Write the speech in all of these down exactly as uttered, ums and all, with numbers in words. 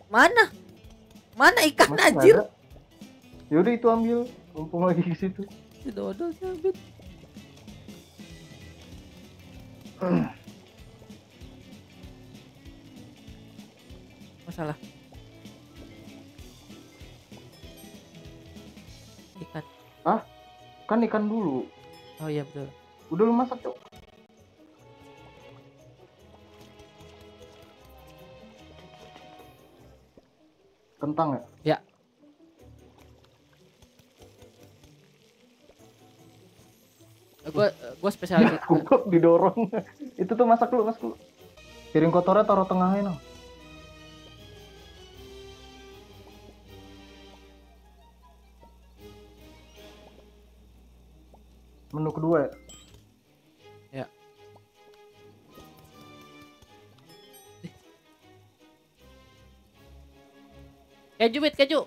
Mana? Mana ikan Masih anjir? ada. Yaudah itu ambil, mumpung lagi ke situ. Si dodol cabut. Masalah. Ikan. Ah, kan ikan dulu. Oh iya betul. Udah lu masak, Cok. Kentang ya? Ya. Gue gue spesial Ya, kukup didorong. Itu tuh masak dulu, masak dulu. Piring kotornya taruh tengahnya, Nang. Menu kedua ya? Ya. Keju bet keju.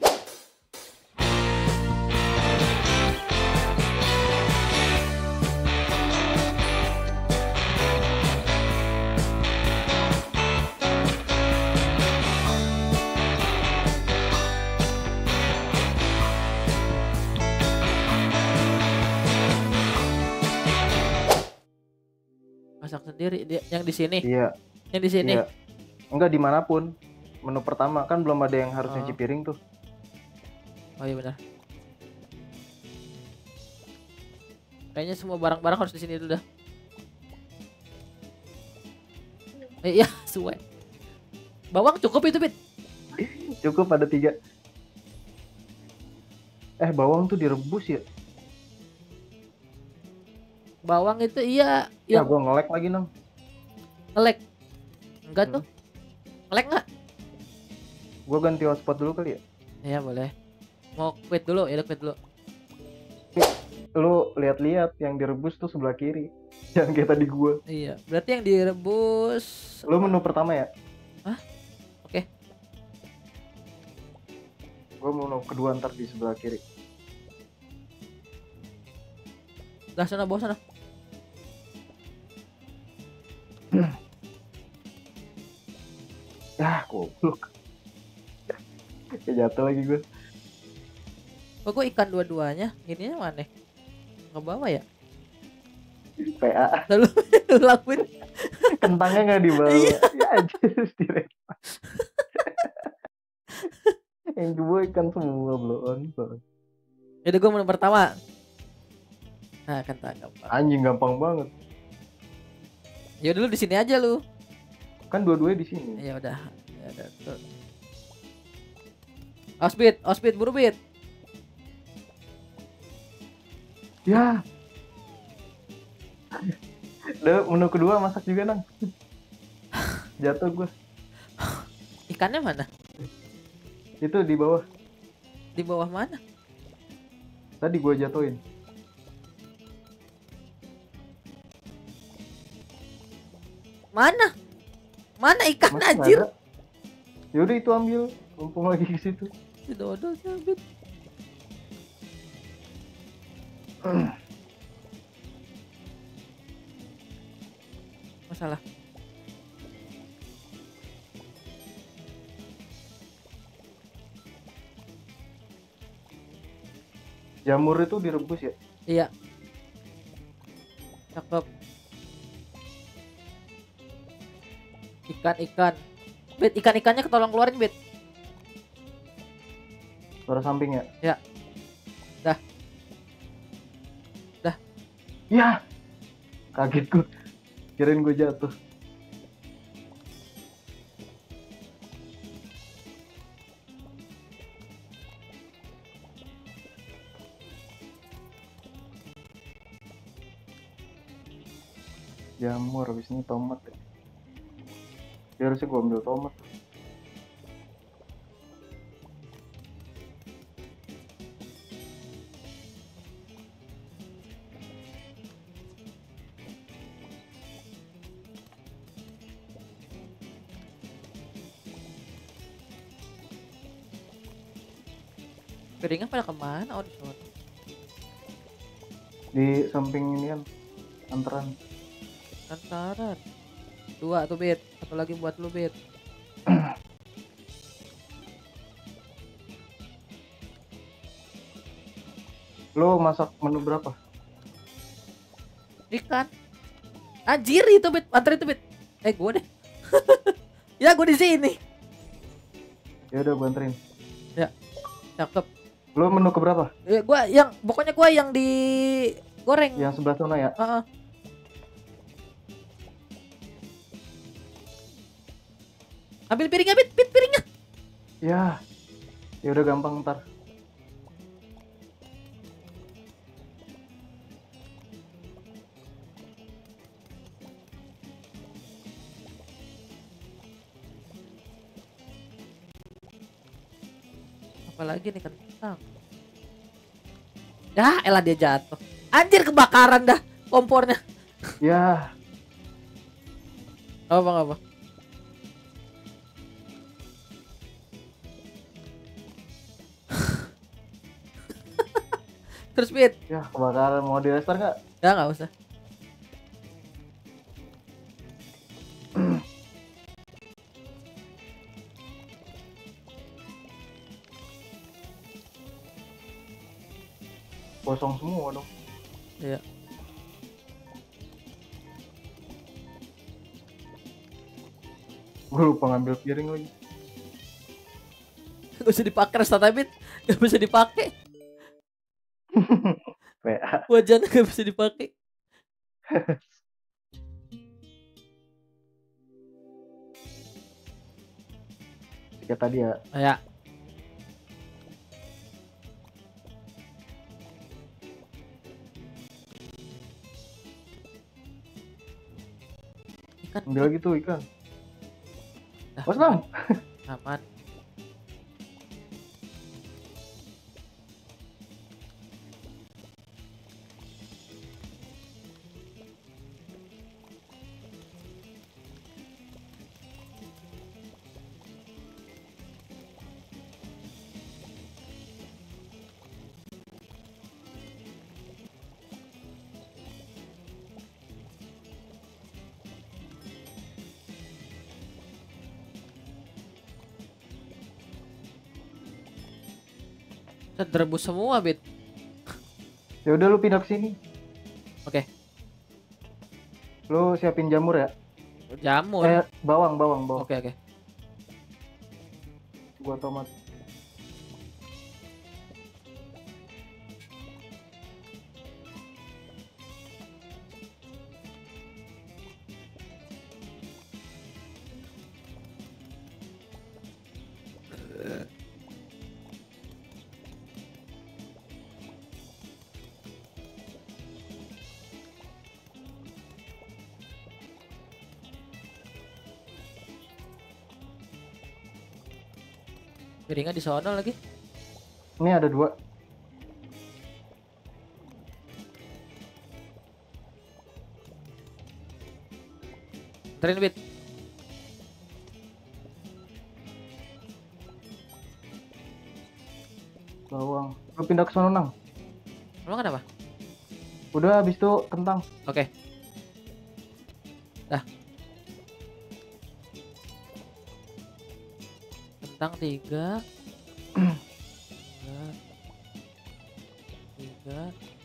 Masak sendiri dia yang di sini. Iya. Yang di sini. Iya. Enggak dimanapun. Menu pertama kan belum ada yang harus Oh. nyuci piring tuh. Oh iya benar. Kayaknya semua barang-barang harus di sini dulu dah. Eh, iya, suwe. Bawang cukup itu, Bit. Cukup ada tiga. Eh bawang tuh direbus ya? Bawang itu iya Ya yang gua nge-lag lagi, Nang. nge-lag. Enggak Hmm. tuh. Nge-lag enggak? Gua ganti hotspot dulu kali ya. Iya boleh. Mau quit dulu, ya udah quit dulu. Lu lihat-lihat yang direbus tuh sebelah kiri. Yang kayak tadi gua. Iya, berarti yang direbus. Lu menu pertama ya? Hah? Oke. Gua menu kedua ntar di sebelah kiri. Dah sana bawa sana. Ya, goblok. Kayak jatuh lagi gue. Kok gue ikan dua-duanya? Ininya mana? Nggak bawa ya? P A. Lalu lu lakuin. Kentangnya nggak dibawa. Iya. Ya aja direk. Yang kedua ikan semua belum. Jadi gue menu pertama. Nah, kentang gampang. Anjing gampang banget. Ya dulu di sini aja lu. Kan dua-duanya di sini. Ya udah. Ya udah. Tuh. Osbit, Osbit buru bit. Ya. Udah menu kedua masak juga, Nang. Jatuh gue. Ikannya mana? Itu di bawah. Di bawah mana? Tadi gue jatuhin. Mana? Mana ikan Masih anjir? ada. Yaudah itu ambil. Mumpung lagi ke situ. Si dodol cabut. Masalah. Jamur itu direbus ya? Iya. Cakep. Ikan-ikan. Bet, ikan-ikannya ketolong keluarin, Bet. Suara samping ya? Ya. Dah. Dah. Ya. Kaget gue. Kirain gue jatuh. Jamur, habis ini tomat ya. Ya harusnya gue ambil tomat. Piringnya pada kemana? Oh, di sana. Di samping ini kan antaran. Antaran. Dua tuh, Bet. Satu lagi buat lu, Bet. Lo masak menu berapa? Ikan. Anjir itu Bet, antar itu Bet. Eh gue deh. Ya gue di sini. Ya udah gue anterin. Ya, cakep. Lo menu keberapa? Ya, gue yang pokoknya gue yang di goreng. Yang sebelah sana ya? Uh-uh. Ambil piringnya Bet, Bet piringnya. Ya, ya udah gampang ntar. Apalagi nih kentang. Ya elah dia jatuh. Anjir kebakaran dah kompornya. Ya, Apa apa? Terus Bet. ya kebakaran, mau di restart nggak? Ya nggak usah. Kosong semua dong. Iya. Gue lupa ngambil piring lagi. Gak usah dipakai restart habit. Gak bisa dipakai. W A. Wajannya gak bisa dipakai. Kayak tadi ya. Oh, ya. Ikan. Ambil lagi tuh ikan. Nah, Bos Bang. aman. Terebus semua Bet. Ya udah lu pindah ke sini. Oke. Lu siapin jamur ya. Jamur. Eh, bawang, bawang, bawang. Oke oke. Gua tomat. Piringnya di sono lagi. Ini ada dua. Terin Bet. Bawang. Lu pindah ke sono, Nang. Emang kenapa? Udah habis itu kentang. Oke. Dah. Kentang tiga. Tiga. Tiga.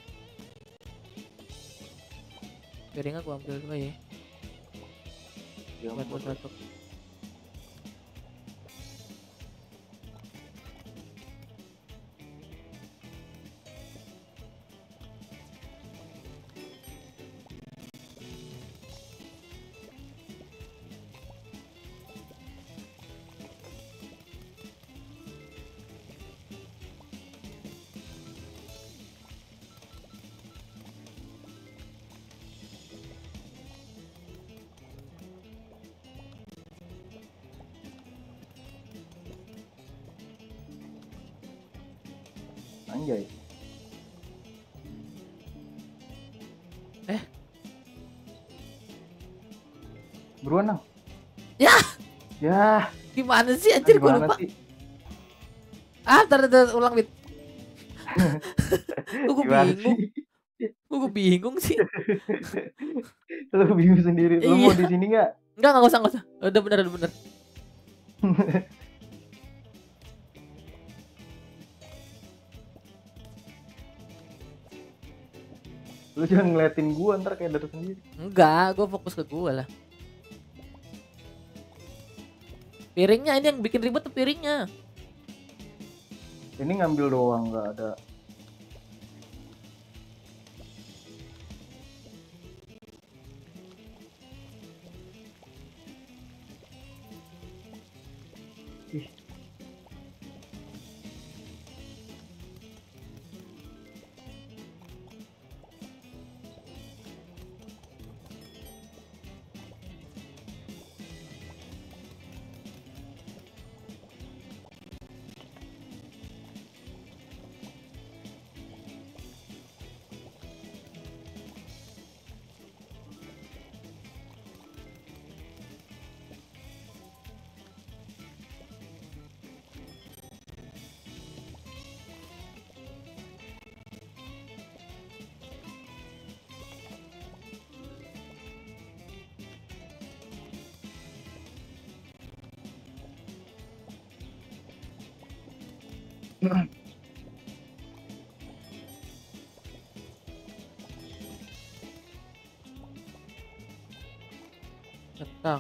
Piringnya gua ambil dua ya. Buat satu. Anjay. Eh. Buruan, Nang. Ya. Ya. Gimana sih anjir gua Gimana lupa. sih? Ah, tar tar ulang Bet. Gua Gimana bingung. sih? Gua bingung sih. Lu bingung sendiri. Lu mau Iya. di sini nggak? Enggak, enggak usah, enggak usah. Udah bener, udah bener. Lu jangan ngeliatin gua ntar kayak dari sendiri. Enggak, gue fokus ke gue lah. Piringnya ini yang bikin ribet tuh piringnya. Ini ngambil doang nggak ada. Ih. Tentang.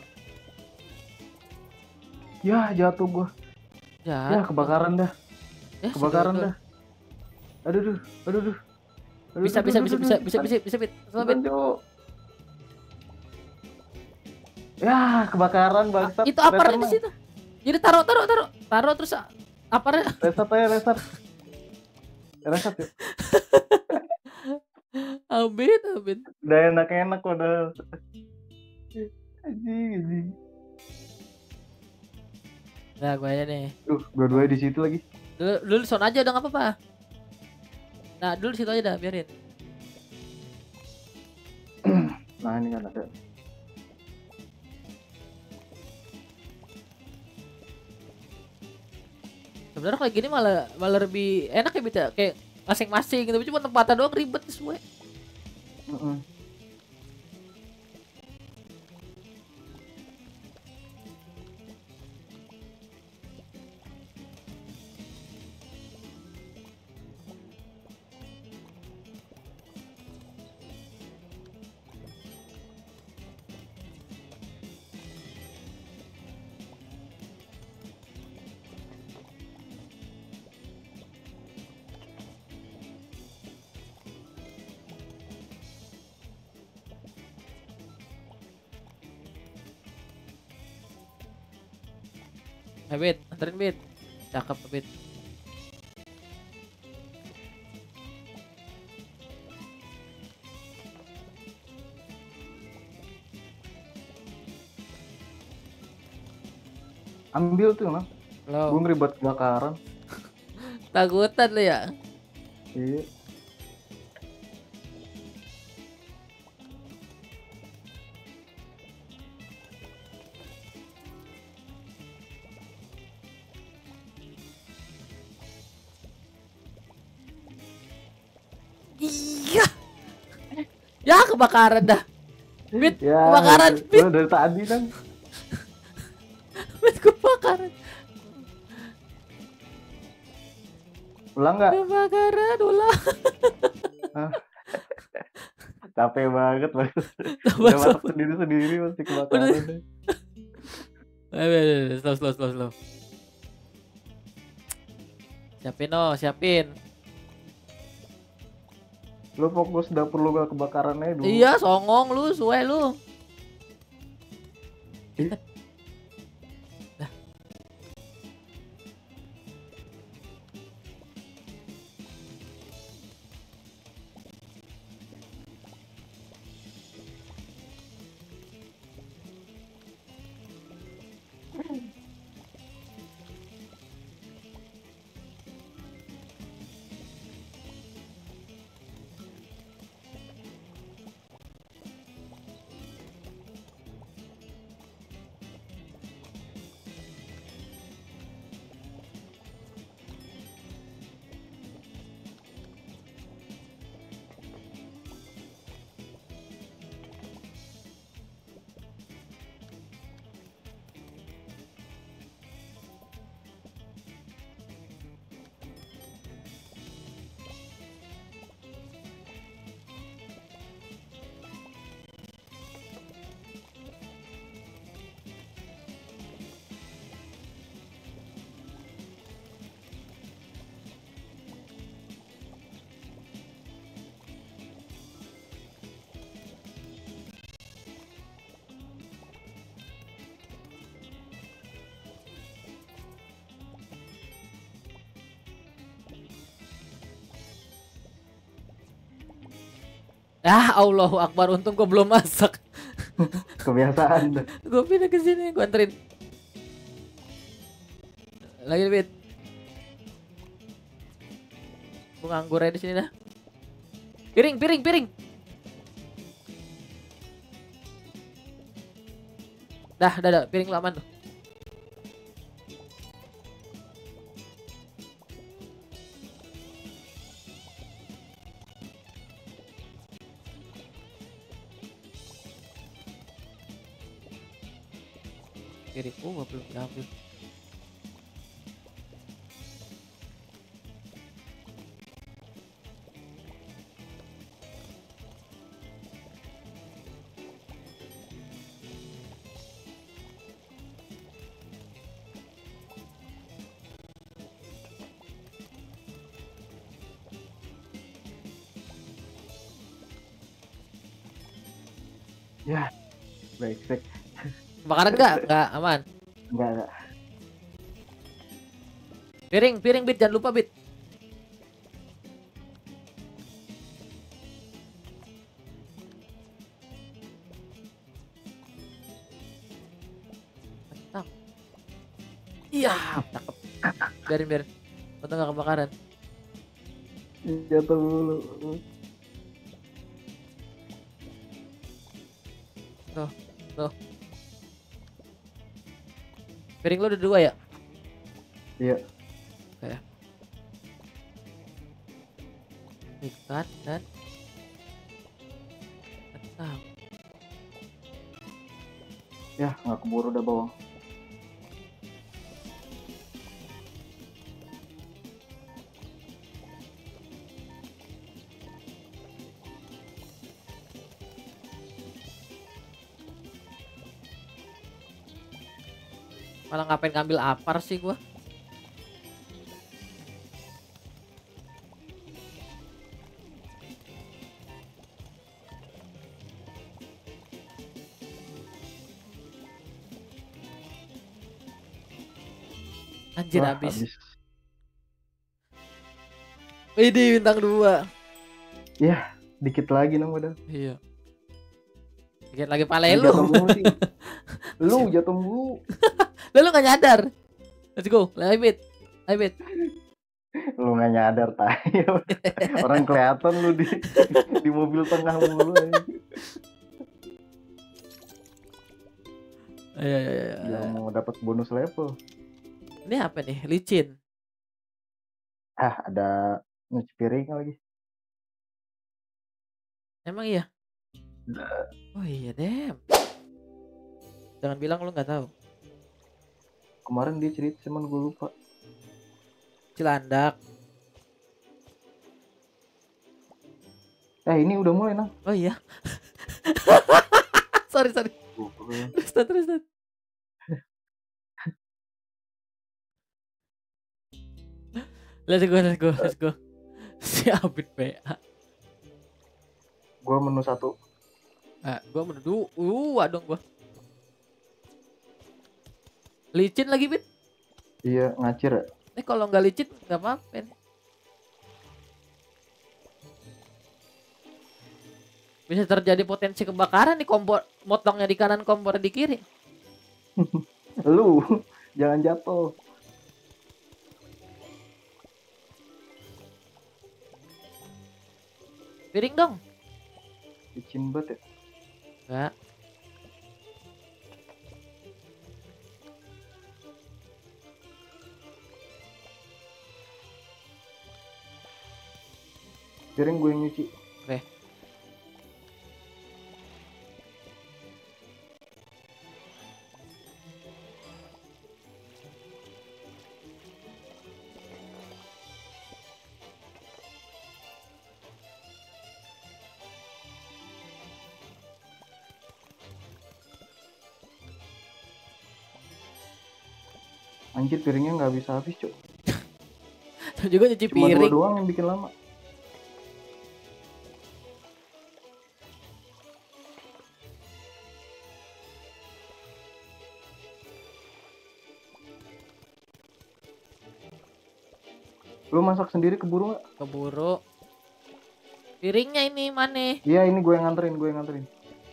Ya jatuh gua. Ya Jatuh. kebakaran dah. Ya, Kebakaran sudah, dah. Aduh duh, aduh duh. Aduh, Bisa, duh, bisa, duh, bisa, duh, bisa, duh, bisa, cepetan. bisa, bisa, bisa, Cepetan, Cok. Ya kebakaran bangsat. Itu apa Reset, di Mang. situ? Jadi taruh, taruh, taruh, taruh terus apa? Reset aja, reset. Reset ya. Amin, amin. Udah enak-enak udah. Anjing, anjing. Nah, gue aja nih. Duh, dua-duanya di situ lagi. Dulu, dulu son aja udah nggak apa-apa. Nah, dulu di situ aja dah, biarin. Nah ini kan ada. Sebenarnya kayak gini malah malah lebih enak ya bisa kayak masing-masing gitu. Cuma tempatnya doang ribet semua. Mm-mm. Eh, Bit, anterin Bit. Cakep Bit. Ambil tuh Mas. Lo Gue ngeribet kebakaran. takutan lo ya. Iya. Iya. Ya kebakaran dah. Bit, Ya, kebakaran, itu- Bit. itu dari tadi kan. Bit kebakaran. Ulang nggak? Kebakaran ulah. Capek banget Mas. Tambah Udah masak sama. sendiri-sendiri masih kebakaran. Eh, eh, eh, slow, slow, slow, slow. Siapin oh, siapin. Lu fokus dapur lu gak kebakaran aja dulu. Iya, songong lu, suwe lu. Ih. Dah. Ah, Allahu Akbar, untung gua belum masak. Kebiasaan dah. Gua pindah ke sini, gua anterin. Lagi Bit. Gua nganggur aja di sini dah. Piring, piring, piring. Dah, dah, dah, piring lu aman tuh. Piring gua belum diambil. Ya, baik-baik. Makanan enggak? Enggak, aman. Enggak, enggak. Piring, piring Bit, jangan lupa Bit. Mantap. Iya, cakep. Biarin, biarin. Untung enggak kebakaran. Jatuh dulu. Tuh, tuh. Piring lu udah dua ya? Iya. Oke. Ikan dan kentang. Ya, nggak keburu udah bawang. Malah ngapain ngambil apar sih gua? Anjir, Wah, habis. habis. Ini bintang dua. Ya, dikit lagi nang udah. Iya. Dikit lagi pale Lu lu. jatuh mulu sih. Lu jatuh mulu. Lu gak nyadar. Let's go. Ayo Bit. Ayo Bit. Lu nggak nyadar tai. Orang kelihatan lu di di mobil tengah mulu. Ayo, ayo, ayo. Yang mau dapat bonus level. Ini apa nih? Licin. Ah, ada nyuci piring lagi. Emang iya? Oh iya, damn. Jangan bilang lu nggak tahu. Kemarin dia cerita, cuman gue lupa. Cilandak. Eh, ini udah mulai, Nang. Oh iya. sorry, sorry. Terus, terus, terus. Let's go, let's go, let's go. Si Abid P A. Gua menu satu. Ah, gua menuduh. Uh, dong gua. Licin lagi, Bit. Iya, ngacir ya. Eh, kalau nggak licin nggak apa-apa. Bisa terjadi potensi kebakaran nih, kompor motongnya di kanan, kompor di kiri. Lu jangan jatuh. Piring dong. Licin banget ya. Enggak. Piring gue yang nyuci. Oke. Anjir, piringnya nggak bisa habis, Cuk. Juga nyuci Cuma piring. dua doang yang bikin lama. Lu masak sendiri keburu nggak? Keburu. Piringnya ini mana? Iya, ini gue yang nganterin, gue yang nganterin.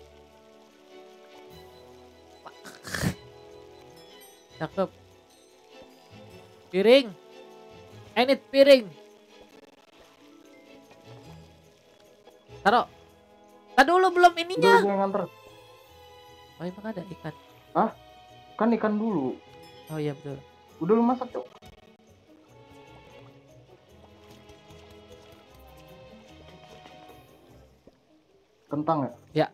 Cakep. Piring. I need piring. Taruh. Taruh dulu belum Udah ininya. gue yang nganter. Oh emang ada ikan. Ah, kan ikan dulu. Oh iya betul. Udah lu masak, Cok. Kentang ya? Ya.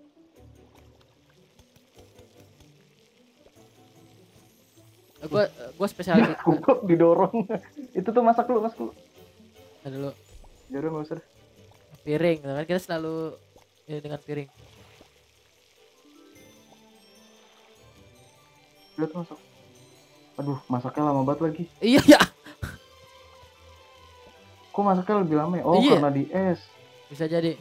Gue gue spesialis Ya, itu. kok didorong. Itu tuh masak lu, masak lu. Taruh dulu. Ya udah enggak usah. Deh. Piring, kan kita selalu ini dengan piring. Udah tuh masak. Aduh, masaknya lama banget lagi. Iya ya. Kok masaknya lebih lama ya? Oh, Iya. karena di es. Bisa jadi.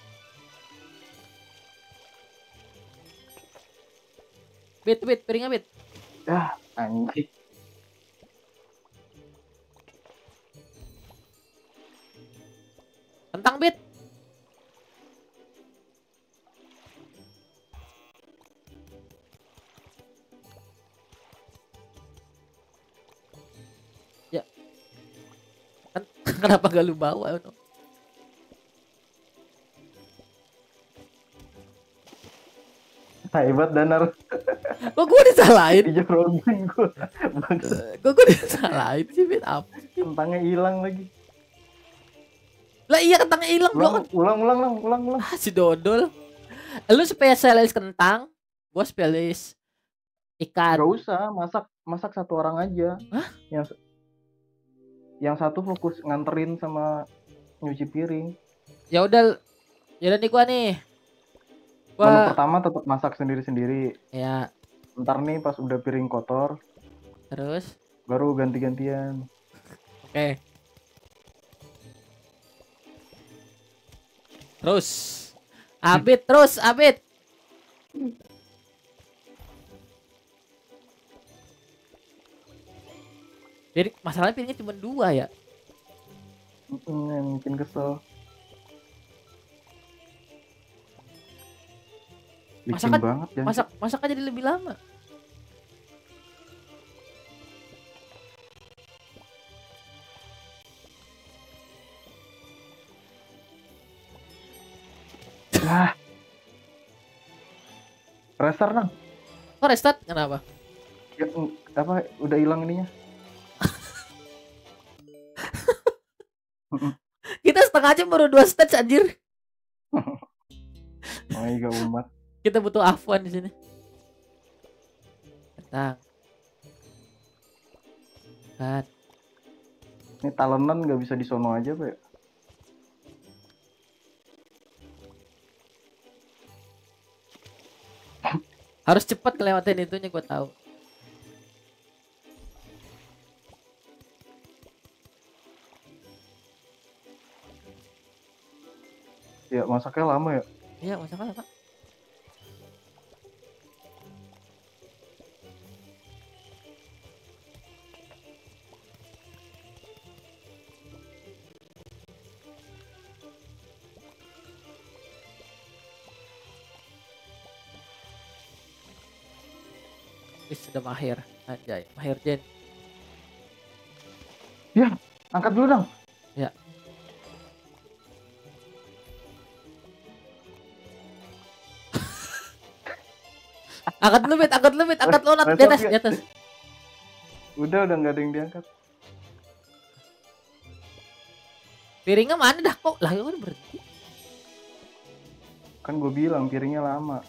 Bit, bit, piringnya bit. Ya, anjing. Kentang bit. Ya. Kan kenapa gak lu bawa? No? Hebat Danar. Kok gue disalahin? Dijorokin gue. Kok gue disalahin sih bit apa? Kentangnya hilang lagi. Lah iya kentangnya hilang Ulang, dong. ulang, ulang, ulang, ulang, ulang. Ah, si dodol. Lu spesialis kentang, gue spesialis ikan. Gak usah, masak, masak satu orang aja. Hah? Yang yang satu fokus nganterin sama nyuci piring. Ya udah, ya udah nih gua nih. Menu Gua pertama tetap masak sendiri-sendiri. ya Ntar nih pas udah piring kotor, terus. baru ganti-gantian. Oke. Terus. Abit terus, abit. Jadi masalahnya piringnya cuma dua ya. Mm, yang bikin kesel. Licin Masakan banget ya. masak masak aja jadi lebih lama. Lah. Restart dong. Kok restart? Kenapa? Ya, mm, apa udah hilang ininya? Kita setengah jam baru dua stage anjir. Oh iya umat. Kita butuh Afwan di sini. Kentang. Kan. Ini talenan nggak bisa disono aja, Pak. Harus cepat ngelewatin itunya gue tahu. Ya masaknya lama ya. Iya, masakan apa? Wis sudah mahir, anjay, mahir Jen. Ya, angkat dulu dong. Ya. Angkat dulu bet, angkat dulu bet, angkat lo di atas, di atas. Udah, udah nggak ada yang diangkat. Piringnya mana dah kok? Lah kan berhenti. Kan gue bilang piringnya lama.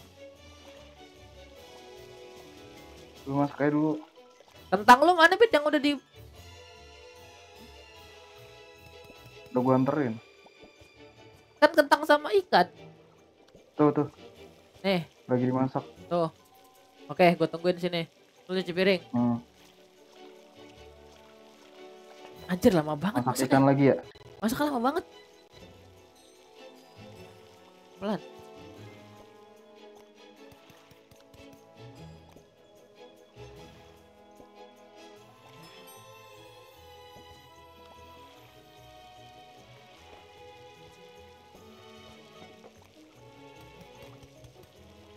Lu masak aja dulu. Kentang lu mana bet yang udah di Udah gue anterin. kan kentang sama ikan. Tuh, tuh. Nih, Lagi dimasak. tuh. Oke, gue tungguin sini. Lu cuci piring. Hmm. Anjir lama banget Masak masaknya. ikan lagi ya? Masaknya lama banget. Pelan.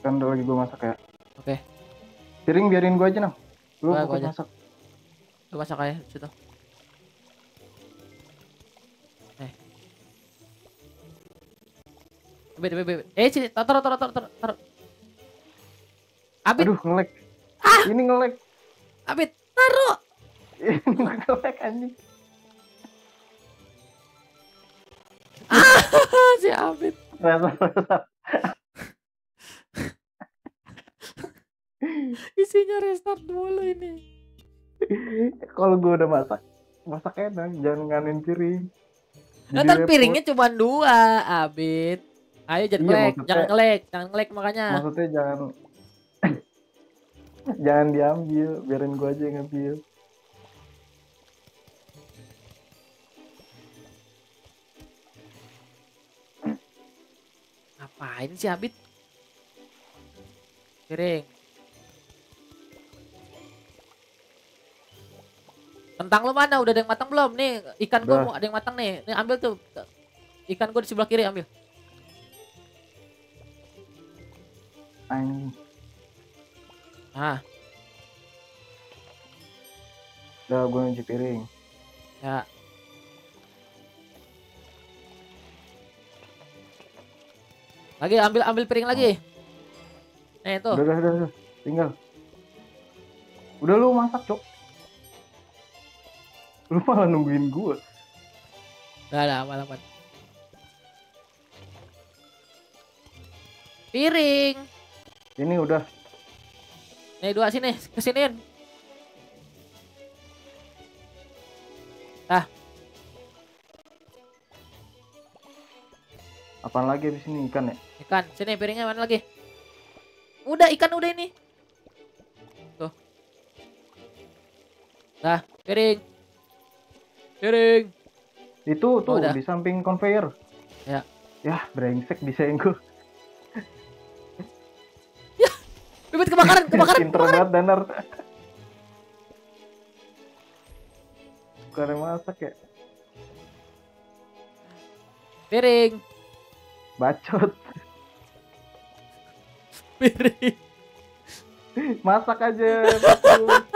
Kan udah lagi gue masak ya. Oke. Piring biarin gue aja Nang. Lu Gua- gua fokus aja. masak. Gue masak aja situ. Eh. Bebe, bebe, bebe. Eh, sini, taruh, taruh, taruh, taruh, taruh. Abid, Aduh ngelek. Ini ngelek. Abid, taruh. Ini ngelek anjing. Si Abid. Rasa rasa. Isinya restart dulu ini. Kalau gue udah masak, masak enak, jangan nganin piring. Nah, Jadi kan repot. piringnya cuma dua, Abid. Ayo jangan Iya, ngelek, maksudnya- jangan ngelek, jangan ngelek makanya. Maksudnya jangan jangan diambil, biarin gue aja yang ngambil. Ngapain sih Abid? Piring. Kentang lu mana? Udah ada yang matang belum? Nih, ikan gua Udah. mau ada yang matang nih. Nih ambil tuh. Ikan gua di sebelah kiri ambil. Anjing. Nah, Udah gue nyuci piring. ya. Lagi ambil ambil piring lagi. Nih tuh. Udah, udah, udah, udah. Tinggal. Udah lu masak, Cok. Lu malah nungguin gue. Udah ada aman-aman. Piring. Ini udah. Nih dua sini, kesiniin. Ah, Apaan lagi abis ini ikan ya? ikan. Sini piringnya mana lagi? Udah ikan udah ini. Tuh. Dah, piring. Piring. Itu tuh udah. di samping conveyor. Ya. Ya, brengsek disenggol. Bibit kebakaran, kebakaran. Pinter banget Danar. Bukan yang masak ya. Piring. Bacot. Piring. Masak aja. bacot.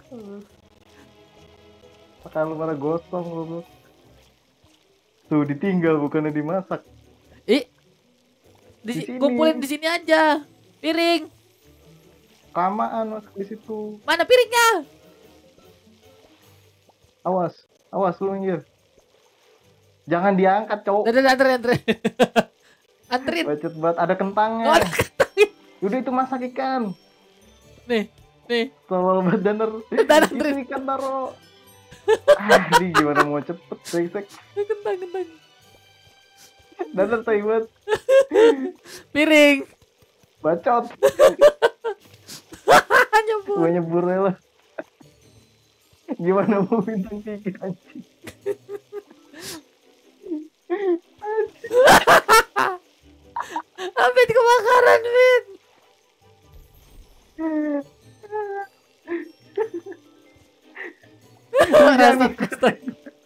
Makan lu mana gosong lu. Tuh ditinggal bukannya dimasak. Ih. Di, Di sini. kumpulin di sini aja. Piring. Kelamaan masak di situ. Mana piringnya? Awas, awas lu minggir. Jangan diangkat, cowok. Anterin, anterin, anterin. Anterin. Bacot banget, ada kentangnya. Oh, ada kentang. Udah itu masak ikan. Nih, nih. Tolol banget Danar. Danar, Itu Tris. ikan taro. Ah, di gimana mau cepet, brengsek. Kentang, kentang. Danar tai banget. Piring. Bacot. Nyebur. Gue nyebur aja lah. Gimana mau bintang tiga anjing. Abid kebakaran, Bid. Restart, restart.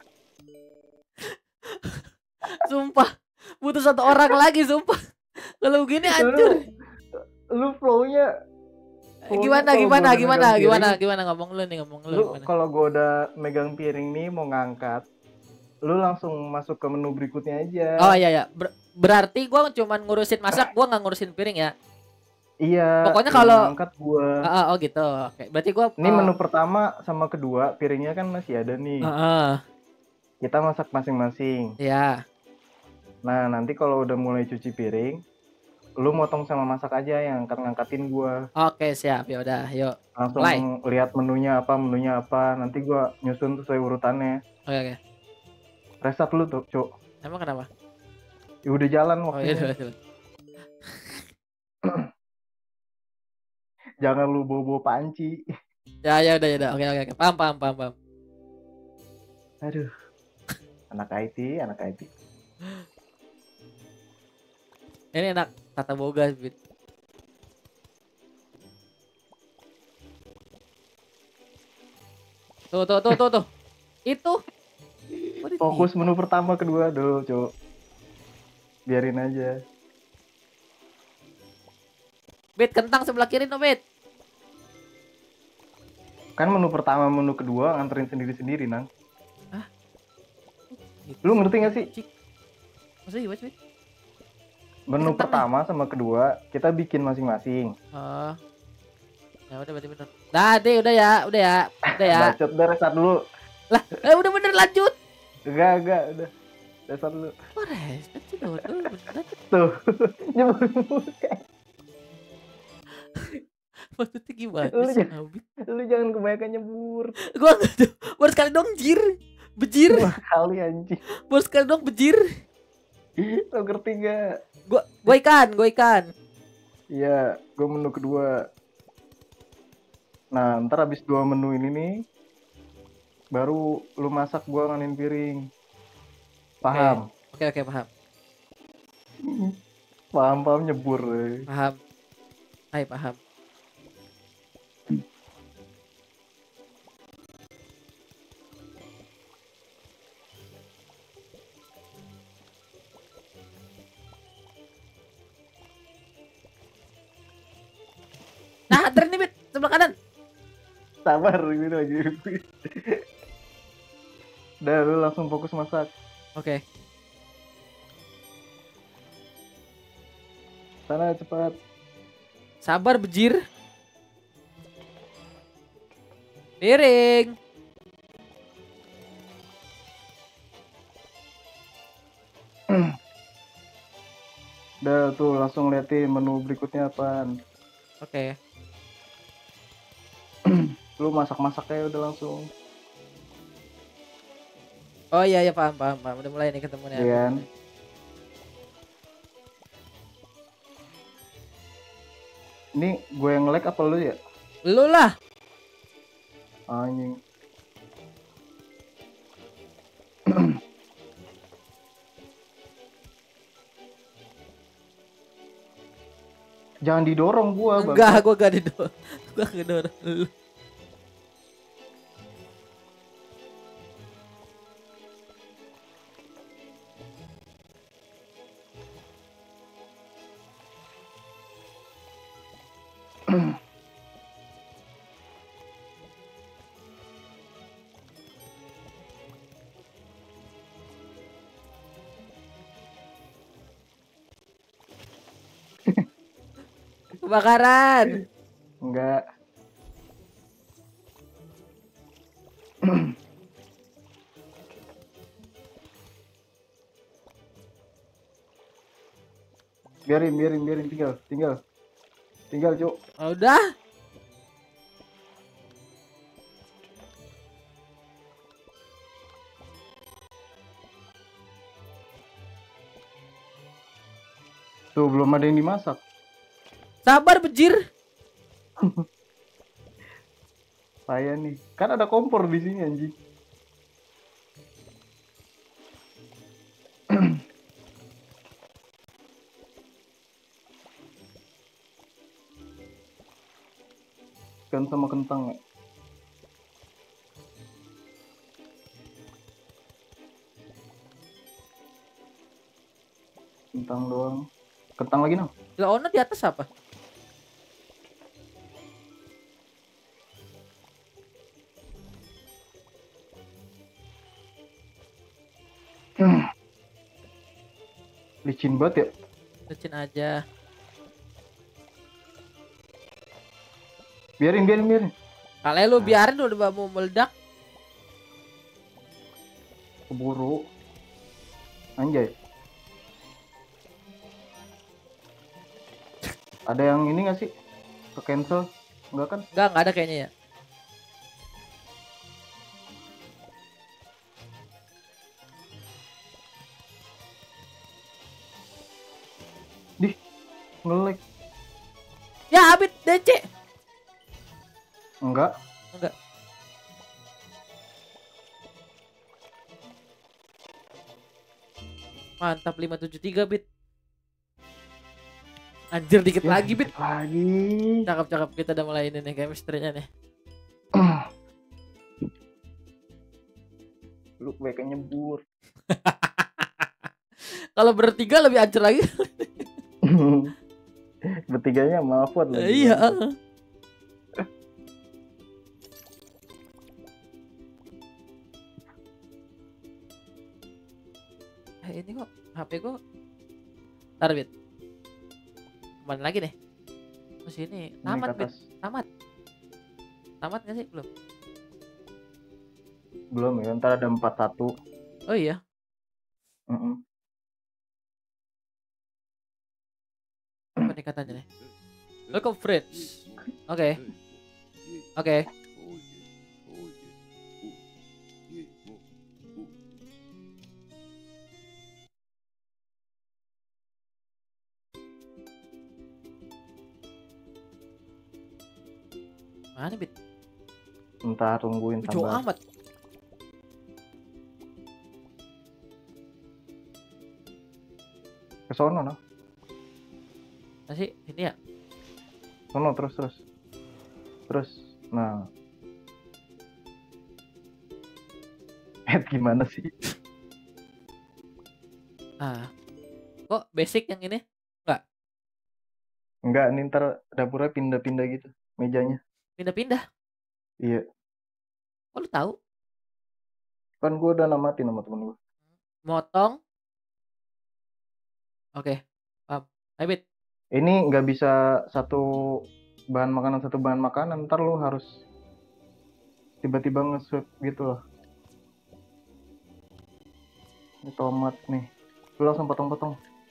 Sumpah, butuh satu orang lagi, sumpah. Kalau begini hancur. Lu flow-nya Gimana, kalau gimana, gua udah gimana, megang gimana, piring, gimana ngomong lu nih, ngomong lu Lu gimana? kalau gua udah megang piring nih mau ngangkat, lu langsung masuk ke menu berikutnya aja. Oh iya ya, Ber- berarti gua cuman ngurusin masak, gua nggak ngurusin piring ya. Iya. Pokoknya lu kalau- ngangkat gua. Ah, ah, oh gitu. Oke, berarti gua Ini oh, menu pertama sama kedua piringnya kan masih ada nih. ah, ah, Kita masak masing-masing. ya. Nah, nanti kalau udah mulai cuci piring, lu motong sama masak aja yang ngangkat-ngangkatin gua. Oke, siap. Ya udah, yuk. Langsung Mulai. lihat menunya apa, menunya apa. Nanti gua nyusun sesuai urutannya. Oke, oke. Reset lu tuh, Cuk. Emang kenapa? Ya udah jalan Oh iya, waktunya. udah, udah. Jangan lu bawa-bawa panci. Ya, ya udah, ya udah. Oke, oke, oke. Paham, paham, paham, paham. Aduh. Anak I T, anak I T. Ini enak tata boga, Bid. Tuh, tuh, tuh, tuh, tuh. Itu. Kok di- Fokus menu pertama, kedua dulu, Cuk. Biarin aja. Bet, kentang sebelah kiri no, Bet. Kan menu pertama, menu kedua nganterin sendiri-sendiri, Nang. Hah? Gitu. Lu ngerti gak sih? Cik. Maksudnya gimana, Bet? Menu Kentang pertama nih sama kedua kita bikin masing-masing. Oh. Ya udah berarti bener. Nah, deh udah ya, udah ya, udah ya. Bacot dah, reset dulu. Lah, eh udah bener lanjut. Enggak, enggak, udah. Reset dulu. Oh, reset sih udah bener. Tuh. Nyebur kayak. Maksudnya gimana Lu sih, jangan, Abid? lu jangan kebanyakan nyebur. Gua enggak tahu. Baru sekali dong, jir. Bejir. Dua kali anjing. Baru sekali dong bejir. Lu ngerti gak? Gua gua ikan, gua ikan. Iya, gua menu kedua. Nah, ntar habis dua menu ini nih, baru lu masak, gua nganin piring. Paham? Oke, oke, paham. Paham, paham nyebur. Paham. Hai, paham. Nah, anterin nih, Bet, sebelah kanan. Sabar, ini lagi. Udah, lu langsung fokus masak. Oke. Sana cepat. Sabar, bejir. Piring. Udah tuh, langsung liatin menu berikutnya apaan. Oke. Lu masak-masak aja udah langsung. Oh iya ya, paham, paham, paham. Udah mulai nih ketemunya. Iya kan? Ini gue yang nge-lag apa lu ya? Lu lah. Anjing. Jangan didorong gua, Bang. Enggak, gua gak didorong. Gua ngedorong lu. Kebakaran. Enggak. biarin, biarin, biarin, tinggal, tinggal, tinggal, Cuk. Oh, udah. Tuh belum ada yang dimasak. Sabar, bejir. Saya nih, kan ada kompor di sini anjing. Kan sama kentang ya. Kentang doang. Kentang lagi no. Lah, Ono di atas apa? Hmm. Licin banget ya. Licin aja. Biarin, biarin, biarin. Kalau lu biarin udah mau meledak. Keburu. Anjay. Ada yang ini gak sih? Ke cancel? Enggak kan? Enggak, enggak ada kayaknya ya. Dih, nge-lag. Ya, Abid D C. Enggak. Enggak. Mantap, lima tujuh tiga, Bit. Anjir, dikit Ya, lagi, Bit. dikit lagi. Cakep-cakep, kita udah mulai ini nih chemistry-nya nih. Lu kayak nyebur. Kalau bertiga lebih hancur lagi. Bertiga bertiganya Malford lagi. Iya. Eh, ini kok H P gua. Ntar Bit. Kemana lagi nih? Ke sini. Ini Tamat ke Bit. atas. Tamat. Tamat nggak sih? Belum. Belum ya, ntar ada empat satu. Oh iya. Mm-mm. Apa nih katanya nih? Welcome friends. Oke. Oke. Mana Bit? Ntar tungguin Jauh sabar. amat. Ke sono no. Masih ini ya? Sono terus terus. Terus. Nah. Eh gimana sih? Ah. Kok basic yang ini? Enggak, nih ntar dapurnya pindah-pindah gitu mejanya. Pindah-pindah. Iya. Kok lu tahu? Kan gue udah namatin sama temen gue. Motong. Oke. Paham. Ayo Bit. Ini nggak bisa satu bahan makanan satu bahan makanan. Ntar lu harus tiba-tiba nge-swap gitu loh. Ini tomat nih. Lu langsung potong-potong.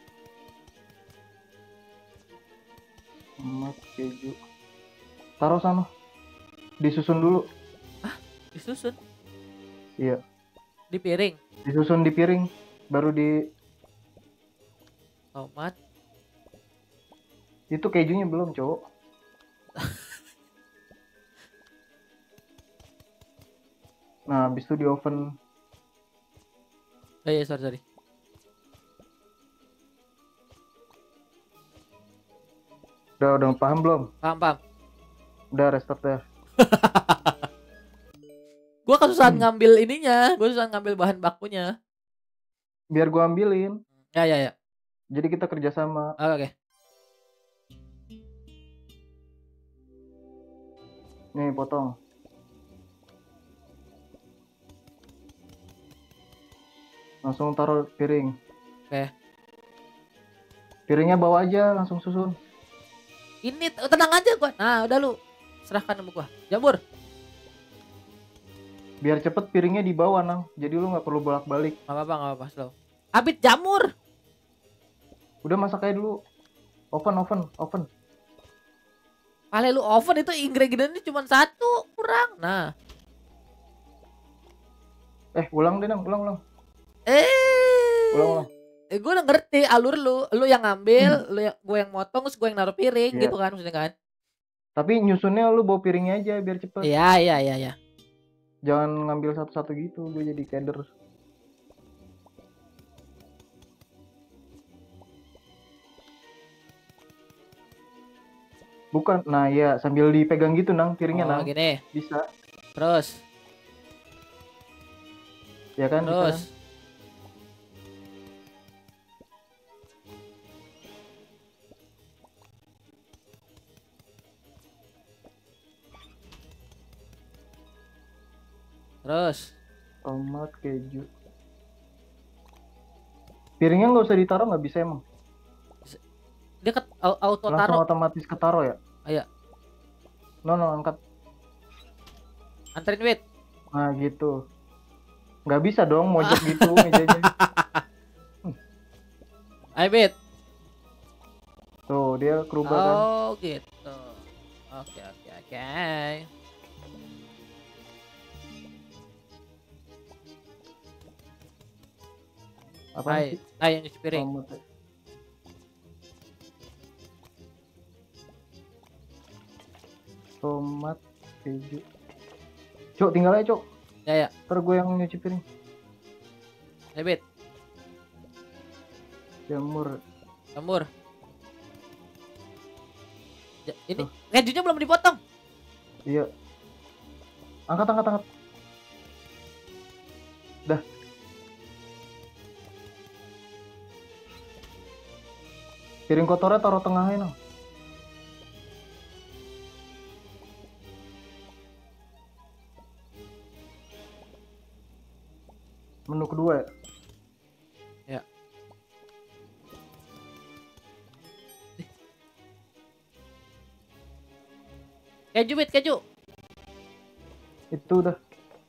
Tomat, keju. Taruh sana. Disusun dulu. Disusun Iya. di piring. Disusun di piring. Baru di... Tomat. Itu kejunya belum, cowok. Nah, habis itu di oven. Oh iya, sorry, sorry. Udah, udah paham belum? Paham, paham. Udah, restart dah. Gua kesusahan ngambil ininya. Gua susah ngambil bahan bakunya. Biar gua ambilin. Ya, ya, ya. Jadi kita kerjasama. Oke, oke. Nih, potong. Langsung taruh piring. Oke. Piringnya bawa aja, langsung susun. Ini tenang aja gua. Nah, udah lu serahkan sama gua. Jamur. Biar cepet piringnya di bawah, Nang. Jadi lu nggak perlu bolak-balik. Gak apa-apa, gak apa-apa, slow. Abit jamur. Udah masak aja dulu. Oven, oven, oven. Pale lu oven itu ingredientnya cuma satu, kurang. Nah. Eh, ulang deh, Nang. Ulang, ulang. Eh. Ulang, ulang. Eh, gue udah ngerti alur lu. Lu yang ngambil, lu yang gue yang motong, terus gue yang naruh piring, Iya. gitu kan maksudnya kan. Tapi nyusunnya lu bawa piringnya aja biar cepet. Iya, iya, iya, iya. Jangan ngambil satu-satu gitu, gue jadi keder. Bukan, nah ya sambil dipegang gitu Nang, piringnya Oh, Nang. gini. Bisa, Terus, ya kan? Bisa kan? terus. Terus. Tomat, keju. Piringnya nggak usah ditaruh, nggak bisa emang. Dia ke au- auto Langsung taruh. otomatis ketaro ya? Ayo, No, no, angkat. anterin wait. Nah gitu. Nggak bisa dong mojok gitu mejanya. Ayo, wait. Tuh, dia kerubah kan. Oh, gitu. Oke, oke, oke. Apa Ayo, sih? ayo nyuci piring. Tomat. Tomat, keju. Cok, tinggal aja, Cok. Ya, ya. Ntar gue yang nyuci piring. Ayo, wait. Jamur. Jamur. Ya, ini Tuh. kejunya belum dipotong. Iya. Angkat, angkat, angkat. Dah. Piring kotornya taruh tengahnya, Nang. Menu kedua ya. Ya. Eh. Keju, Bit, keju. Itu udah.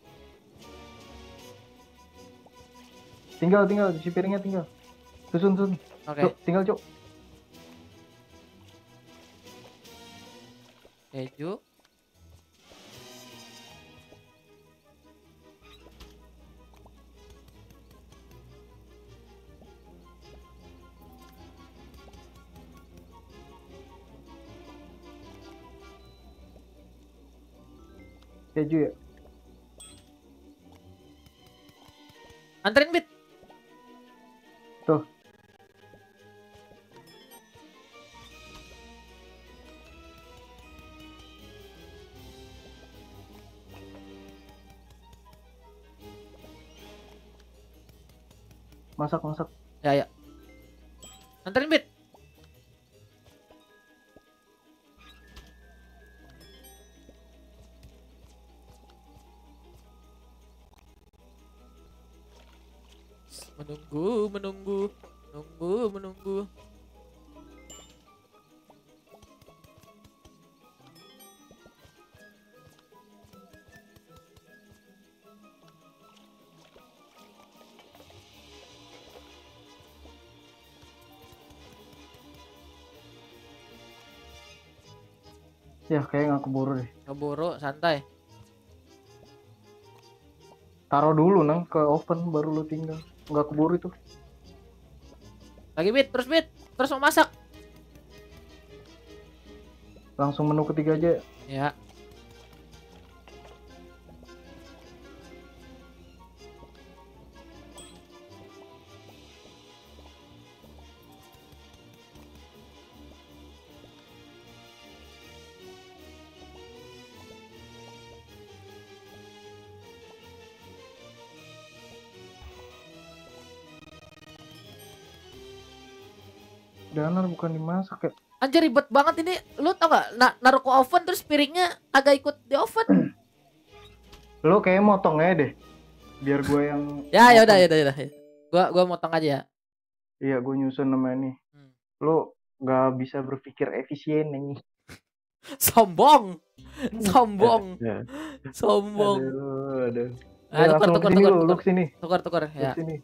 Tinggal tinggal cuci piringnya tinggal. Susun susun. Oke. Cuk, tinggal cuk. Keju. Keju ya. Anterin, Bit. Tuh. Masak masak. Ya, ya. Anterin, Bit. Menunggu, menunggu, menunggu, menunggu. Ya kayak nggak keburu deh. Keburu, santai. Taruh dulu nang ke oven baru lu tinggal. Nggak keburu itu. Lagi, Bit, terus, Bit. Terus mau masak. Langsung menu ketiga aja. Ya. Danar bukan dimasak ya. Anjir ribet banget ini. Lu tau gak? Na naruh ke oven terus piringnya agak ikut di oven. Lo kayak motong aja deh. Biar gue yang Ya, ya udah, motong. ya udah, ya udah. Gua gua motong aja ya. Iya, gue nyusun nama ini. Hmm. Lo nggak bisa berpikir efisien nih. Sombong. Sombong. Ya. Sombong. Aduh, aduh. Ah, Ya, tukar, langsung tukar, kesini tukar, lo, tukar. lo kesini. Tukar, tukar, Lo ya. kesini.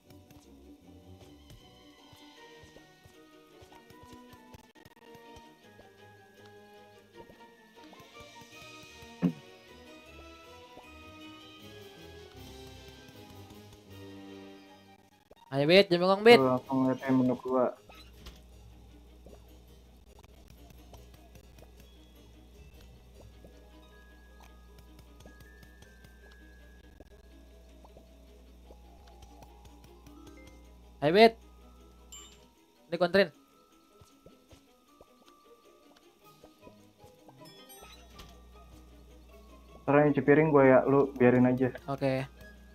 Ayo, Bit, jangan bengong, Bit. Lo langsung lihat menu kedua. Ayo, Bit. Ini kontrin. Ntar yang cuci piring gue ya, lu biarin aja. Oke.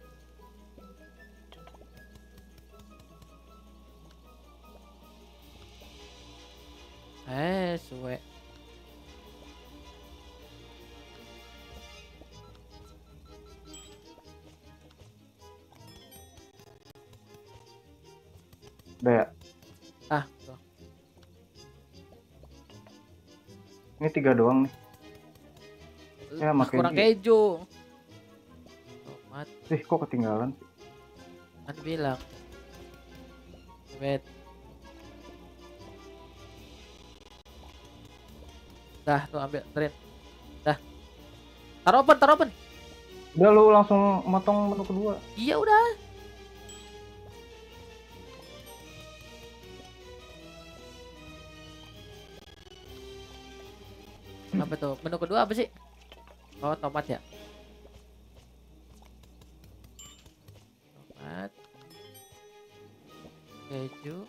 Eh, suwe. Udah ya. Ah, tuh. Ini tiga doang nih. Ya, Ah, makin kurang keju. Tomat, Eh, kok ketinggalan? kan bilang. Bit. Dah, tuh ambil, terin. Dah. Taruh open, taruh open. Udah, lu langsung motong menu kedua. Iya udah. Apa tuh? Menu kedua apa sih? Oh, tomat ya. Tomat. Keju.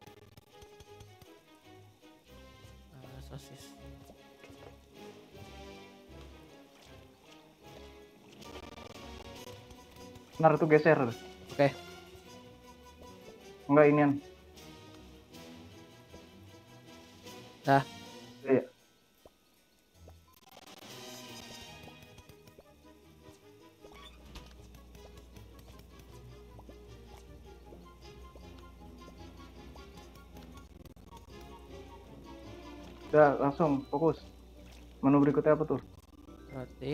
Uh, sosis. Ntar itu geser. Oke. Okay. Enggak inian. Dah. Iya. Udah langsung fokus. Menu berikutnya apa tuh? Roti.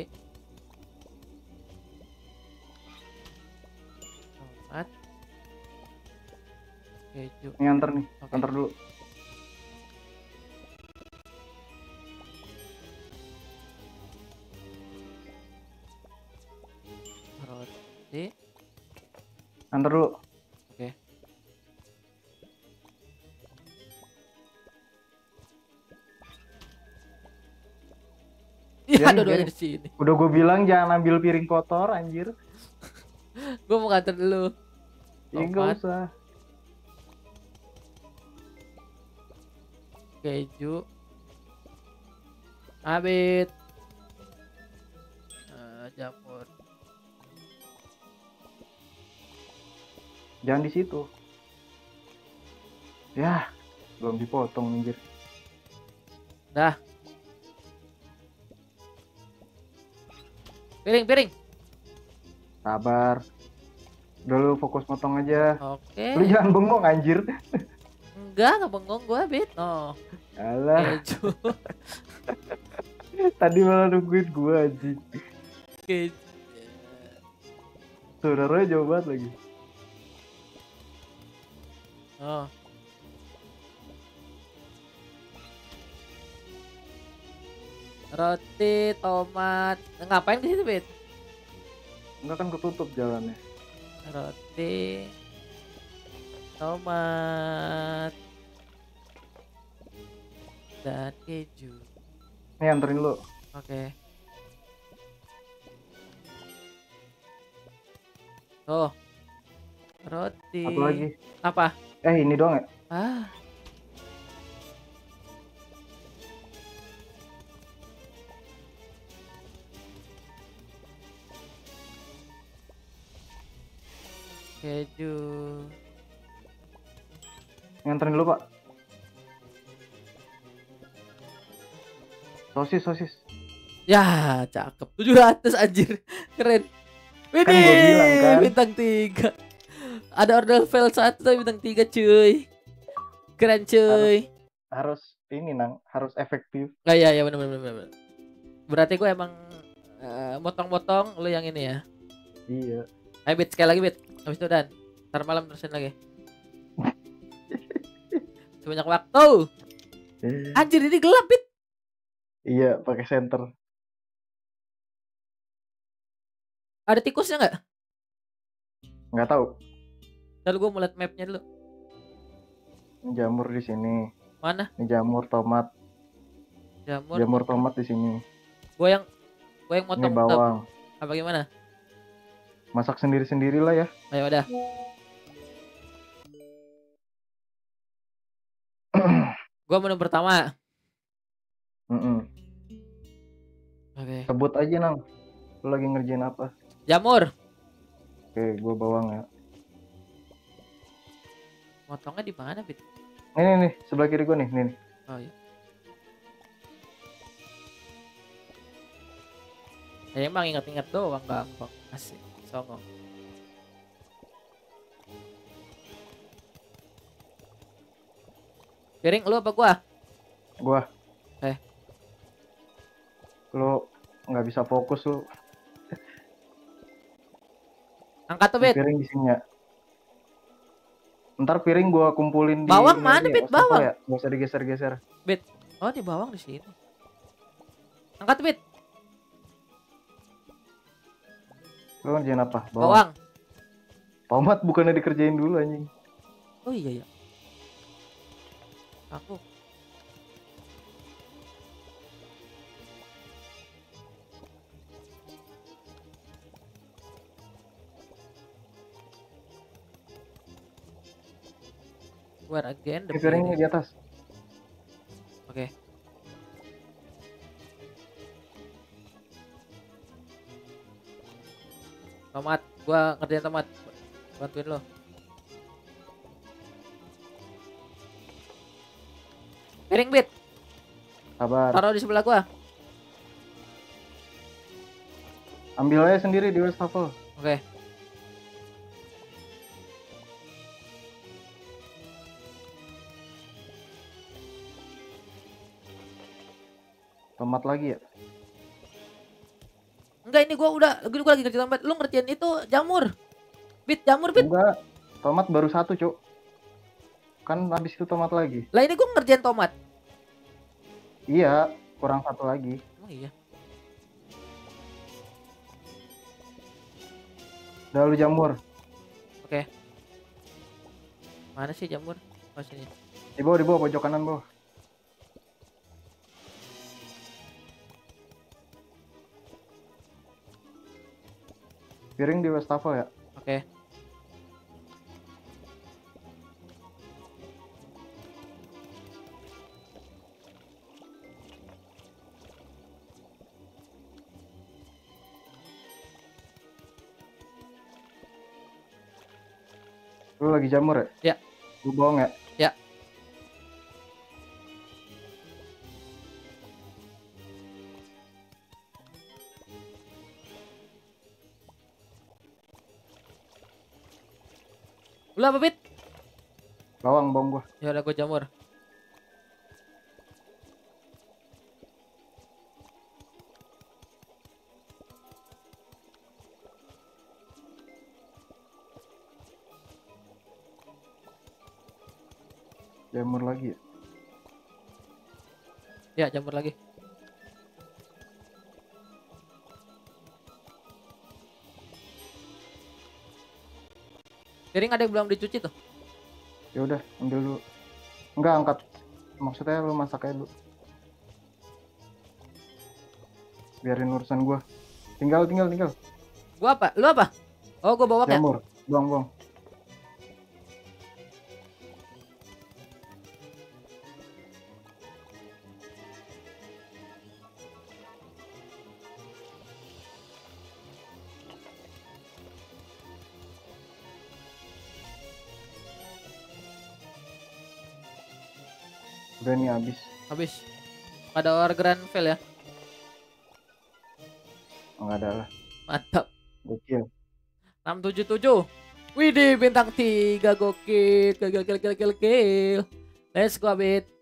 Tomat. Keju. Ini antar nih, Oke. antar dulu. Roti. Antar dulu. Oke. Iya, Biarin, dua-duanya biarin. di sini. Udah gue bilang jangan ambil piring kotor, anjir. Gue mau nganter dulu. Ya Tomat. nggak usah. Keju. Abit. Uh, jamur. Jangan di situ. Ya, belum dipotong anjir. Dah. Piring, piring. Sabar. Udah lu fokus motong aja. Oke. Lu jangan bengong anjir. Enggak, nggak bengong gue, Bit. Oh, Alah, keju. tadi malah nungguin gua anjing. Keju. Saudaranya jauh banget lagi. Oh. Roti, tomat. Ngapain di situ, Bit? Enggak kan ketutup jalannya. Roti, tomat, dan keju. Nih anterin lu. Oke. Tuh. Roti. Apa lagi? Apa? Eh ini doang ya? Ah. Keju. Nganterin dulu pak. Sosis, sosis. Ya, cakep. tujuh ratus anjir. Keren. Widih, Kan gua bilang kan. bintang tiga. Ada order fail satu tapi bintang tiga cuy. Keren cuy. Harus, harus ini nang, harus efektif. Nah, iya ya benar benar benar. Berarti gue emang uh, motong-motong lu yang ini ya. Iya. Ayo Bit, sekali lagi Bit. Habis itu dan ntar malam terusin lagi. Sebanyak waktu. Anjir ini gelap Bit. Iya, pakai senter. Ada tikusnya nggak? Nggak tahu. Ntar gue mau liat mapnya dulu. Ini jamur di sini. Mana? Ini jamur tomat. Jamur. Jamur tomat di sini. Gue yang gue yang Ini motong. bawang. Apa gimana? Masak sendiri-sendiri lah ya. Ayo udah. Gue menu pertama. Mm-mm. Oke. Sebut aja nang. Lu lagi ngerjain apa? Jamur. Oke, gua bawang ya. Motongnya di mana Bit? Nih, nih, nih, sebelah kiri gua nih, nih. nih. Oh iya. Ya emang ingat-ingat doang gampang. Asik. Songong. Piring lu apa gua? Gua. Eh. Lu nggak bisa fokus lu. Angkat tuh Bit. Piring di sini ya. Ntar piring gua kumpulin di Bawang ini mana, aja ya, Bit? wastafel Bawang. ya. Gak usah digeser-geser. Bit. Oh, di bawang di sini. Angkat tuh Bit. Lu ngerjain apa? Bawang. Bawang. Tomat bukannya dikerjain dulu anjing. Oh iya ya. Aku. Where again the Ini piringnya piring? di atas. Oke. Tomat, gua ngerjain tomat. Bantuin lo. Piring Bit, Sabar. taruh di sebelah gua. Ambil aja sendiri di wastafel. Oke. Tomat lagi ya? Enggak, ini gua udah gua gua lagi ngerjain tomat. Lu ngerjain itu jamur. Bit, jamur, Bit. Enggak, tomat baru satu, Cuk. Kan habis itu tomat lagi. Lah ini gua ngerjain tomat. Iya, kurang satu lagi. Oh iya. Udah lu jamur. Oke. Mana sih jamur? Oh sini. Di bawah, di bawah pojok kanan bawah. Piring di wastafel ya? Oke. Lu lagi jamur ya? Ya. Lu bohong ya? Ya. Lu apa, Bit? Bawang, bawang gua. Ya udah gua jamur. Jamur lagi ya? Ya, jamur lagi. Piring ada yang belum dicuci tuh. Ya udah, ambil dulu. Enggak, angkat. Maksudnya lu masak aja dulu. Biarin urusan gua. Tinggal, tinggal, tinggal. Gua apa? Lu apa? Oh, gua bawa ya. Jamur, buang, buang. Udah nih habis. Habis. Ada organ fail ya. Enggak ada lah. Mantap. Gokil. enam tujuh tujuh. Widih, bintang tiga, gokil. Gokil, gokil, gokil, gokil. Let's go, Bit.